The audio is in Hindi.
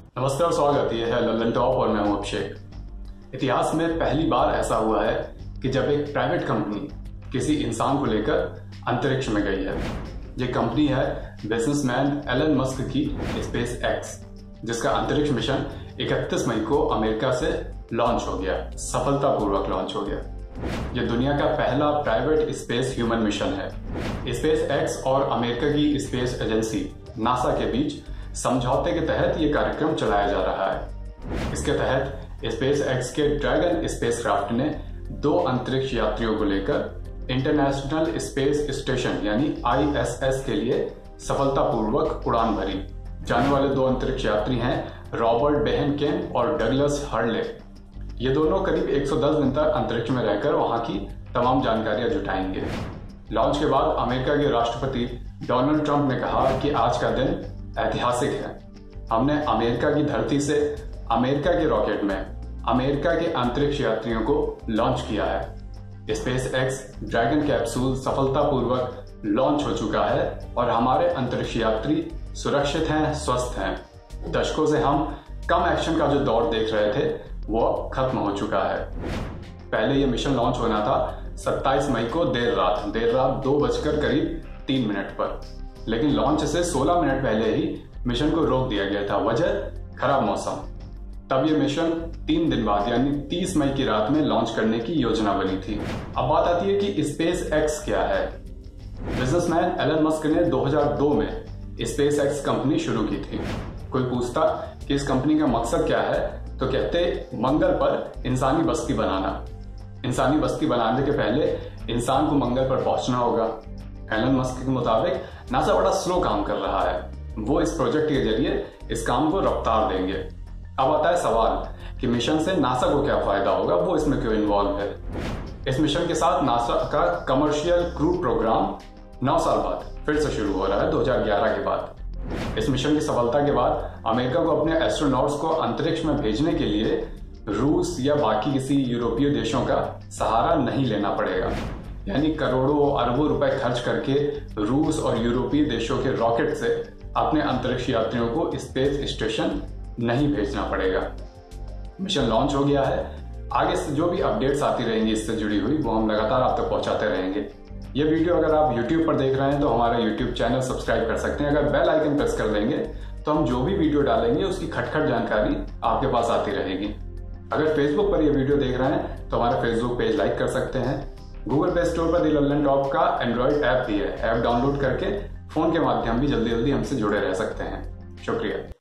नमस्कार, स्वागत है लल्लन टॉप और मैं हूं अभिषेक। इतिहास में पहली बार ऐसा हुआ है कि जब एक प्राइवेट कंपनी किसी इंसान को लेकर अंतरिक्ष में गई है। ये कंपनी है बिजनेसमैन एलन मस्क की स्पेस एक्स, जिसका अंतरिक्ष मिशन 31 मई को अमेरिका से लॉन्च हो गया, सफलतापूर्वक लॉन्च हो गया। यह दुनिया का पहला प्राइवेट स्पेस ह्यूमन मिशन है। स्पेस एक्स और अमेरिका की स्पेस एजेंसी नासा के बीच समझौते के तहत यह कार्यक्रम चलाया जा रहा है। इसके तहत स्पेस एक्स के ड्रैगन स्पेसक्राफ्ट ने 2 अंतरिक्ष यात्रियों को लेकर इंटरनेशनल स्पेस स्टेशन यानी ISS के लिए सफलतापूर्वक उड़ान भरी। जाने वाले 2 अंतरिक्ष यात्री हैं रॉबर्ट बेहनकेन और डगलस हर्ले। ये दोनों करीब 110 दिन तक अंतरिक्ष में रहकर वहां की तमाम जानकारियां जुटाएंगे। लॉन्च के बाद अमेरिका के राष्ट्रपति डोनाल्ड ट्रंप ने कहा कि आज का दिन ऐतिहासिक है। हमने अमेरिका की धरती से अमेरिका के रॉकेट में अमेरिका के अंतरिक्ष यात्रियों को लॉन्च किया है। स्पेस एक्स ड्रैगन कैप्सूल सफलतापूर्वक लॉन्च हो चुका है और हमारे अंतरिक्ष यात्री सुरक्षित हैं, स्वस्थ हैं। दशकों से हम कम एक्शन का जो दौर देख रहे थे वो खत्म हो चुका है। पहले ये मिशन लॉन्च होना था 27 मई को देर रात 2:03 पर, लेकिन लॉन्च से 16 मिनट पहले ही मिशन को रोक दिया गया था। वजह खराब मौसम। तब ये मिशन 3 दिन बाद यानी 30 मई की रात में लॉन्च करने की योजना बनी थी। अब बात आती है कि स्पेस एक्स क्या है। बिजनेसमैन एलन मस्क ने 2002 में स्पेस एक्स कंपनी शुरू की थी। कोई पूछता कि इस कंपनी का मकसद क्या है तो कहते मंगल पर इंसानी बस्ती बनाना। इंसानी बस्ती बनाने के पहले इंसान को मंगल पर पहुंचना होगा। एलन मस्क के मुताबिक नासा बड़ा स्लो काम कर रहा है, वो इस प्रोजेक्ट के जरिए इस काम को रफ्तार देंगे। अब आता है सवाल कि मिशन से नासा को क्या फायदा होगा, वो इसमें क्यों इन्वॉल्व है। इस मिशन के साथ नासा का कमर्शियल क्रू प्रोग्राम 9 साल बाद फिर से शुरू हो रहा है, 2011 के बाद। इस मिशन की सफलता के बाद अमेरिका को अपने एस्ट्रोनॉट्स को अंतरिक्ष में भेजने के लिए रूस या बाकी किसी यूरोपीय देशों का सहारा नहीं लेना पड़ेगा। यानी करोड़ों अरबों रुपए खर्च करके रूस और यूरोपीय देशों के रॉकेट से अपने अंतरिक्ष यात्रियों को स्पेस स्टेशन नहीं भेजना पड़ेगा। मिशन लॉन्च हो गया है। आगे से जो भी अपडेट्स आती रहेंगी इससे जुड़ी हुई, वो हम लगातार आप तक पहुंचाते रहेंगे। ये वीडियो अगर आप YouTube पर देख रहे हैं तो हमारा YouTube चैनल सब्सक्राइब कर सकते हैं। अगर बेल आइकन प्रेस कर देंगे तो हम जो भी वीडियो डालेंगे उसकी खटखट जानकारी आपके पास आती रहेगी। अगर फेसबुक पर ये वीडियो देख रहे हैं तो हमारा फेसबुक पेज लाइक कर सकते हैं। गूगल प्ले स्टोर पर लल्लन टॉप का एंड्रॉइड ऐप भी है। ऐप डाउनलोड करके फोन के माध्यम भी जल्दी हमसे जुड़े रह सकते हैं। शुक्रिया।